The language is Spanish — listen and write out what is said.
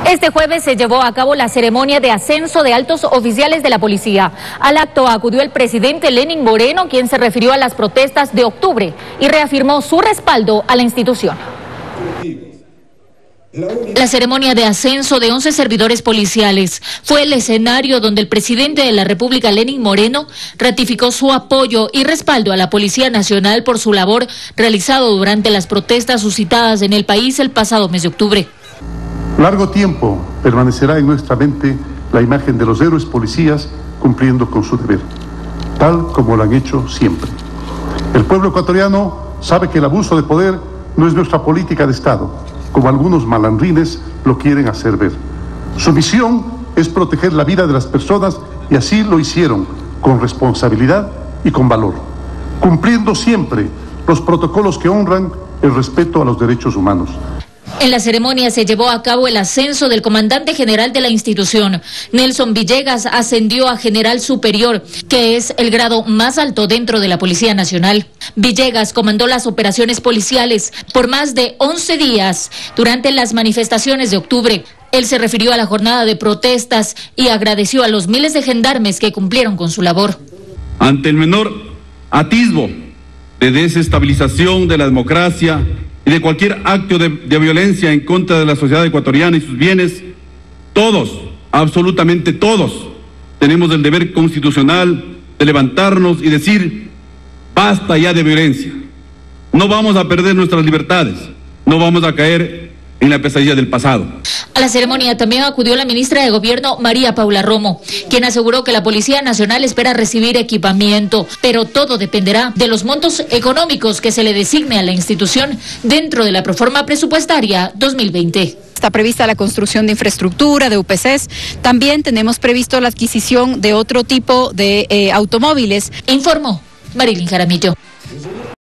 Este jueves se llevó a cabo la ceremonia de ascenso de altos oficiales de la policía. Al acto acudió el presidente Lenín Moreno, quien se refirió a las protestas de octubre y reafirmó su respaldo a la institución. La ceremonia de ascenso de 11 servidores policiales fue el escenario donde el presidente de la República, Lenín Moreno, ratificó su apoyo y respaldo a la Policía Nacional por su labor realizado durante las protestas suscitadas en el país el pasado mes de octubre. Largo tiempo permanecerá en nuestra mente la imagen de los héroes policías cumpliendo con su deber, tal como lo han hecho siempre. El pueblo ecuatoriano sabe que el abuso de poder no es nuestra política de Estado, como algunos malandrines lo quieren hacer ver. Su misión es proteger la vida de las personas y así lo hicieron, con responsabilidad y con valor, cumpliendo siempre los protocolos que honran el respeto a los derechos humanos. En la ceremonia se llevó a cabo el ascenso del comandante general de la institución. Nelson Villegas ascendió a general superior, que es el grado más alto dentro de la Policía Nacional. Villegas comandó las operaciones policiales por más de 11 días durante las manifestaciones de octubre. Él se refirió a la jornada de protestas y agradeció a los miles de gendarmes que cumplieron con su labor. Ante el menor atisbo de desestabilización de la democracia y de cualquier acto de violencia en contra de la sociedad ecuatoriana y sus bienes, todos, absolutamente todos, tenemos el deber constitucional de levantarnos y decir, basta ya de violencia. No vamos a perder nuestras libertades, no vamos a caer en la pesadilla del pasado. A la ceremonia también acudió la ministra de Gobierno, María Paula Romo, quien aseguró que la Policía Nacional espera recibir equipamiento, pero todo dependerá de los montos económicos que se le designe a la institución dentro de la proforma presupuestaria 2020. Está prevista la construcción de infraestructura, de UPCs. También tenemos previsto la adquisición de otro tipo de automóviles. Informó Marilyn Jaramillo.